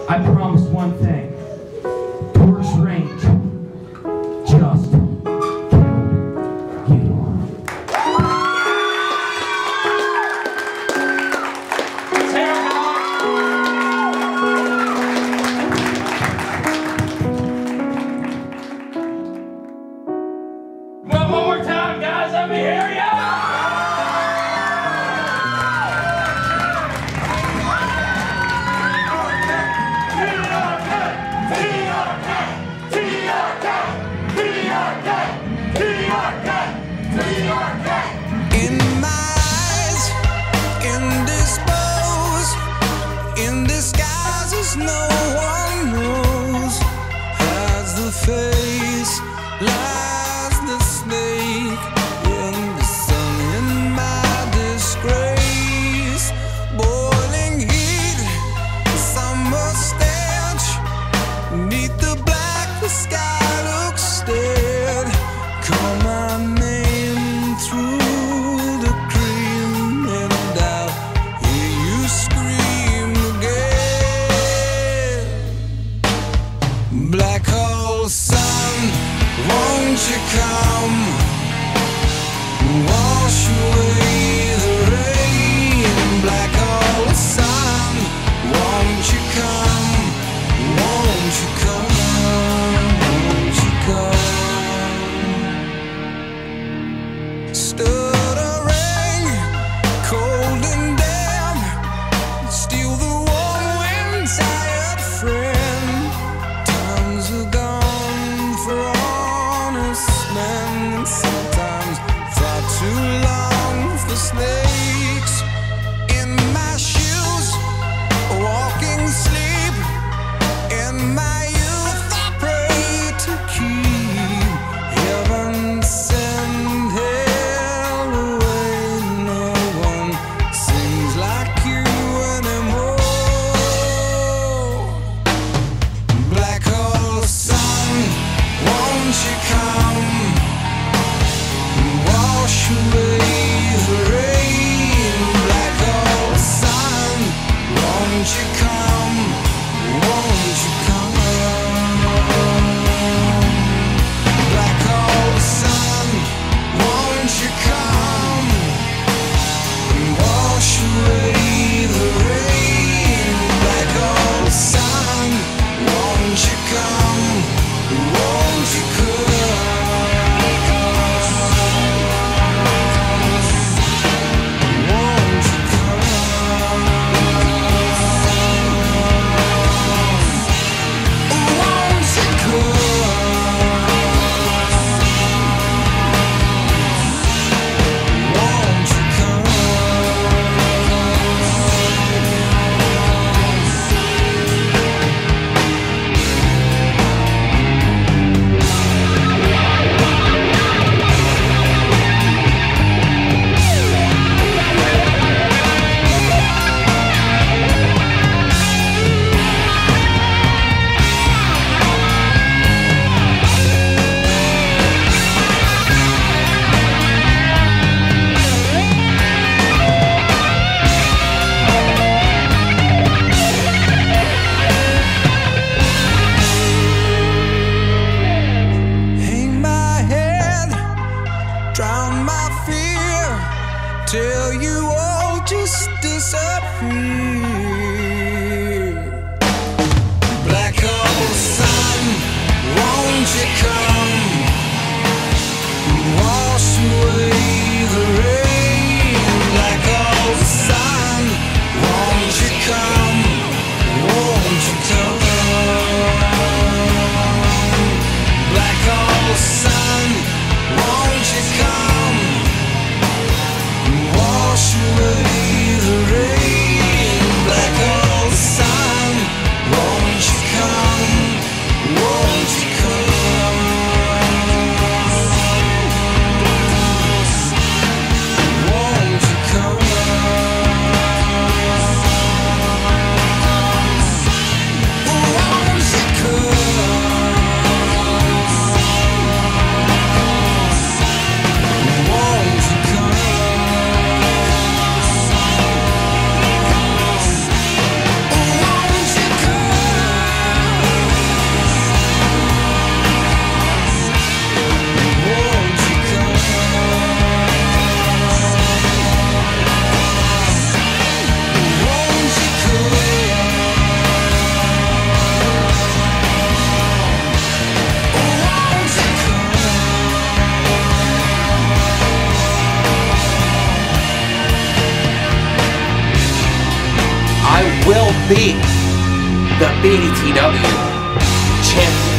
I promised one thing. Torque's range just killed you. Well, one more time, guys. Let me hear ya. In my eyes, indisposed, in disguises no one knows, as the face lies the snake in the sun. In my disgrace, boiling heat, summer stench, neath the black the sky looks dead. Call my name through the cream, and I'll hear you scream again. Black hole sun, won't you come, wash away the rain. Black hole sun, won't you come, won't you come, won't you come. Stuttering, cold and damp, steal the warm wind, tired friend. Times are gone for honest men, and sometimes far too long for snakes. In my shoes, walking sleep, in my youth I pray to keep heaven send hell away. No one sings like you anymore. be the BDTW champion.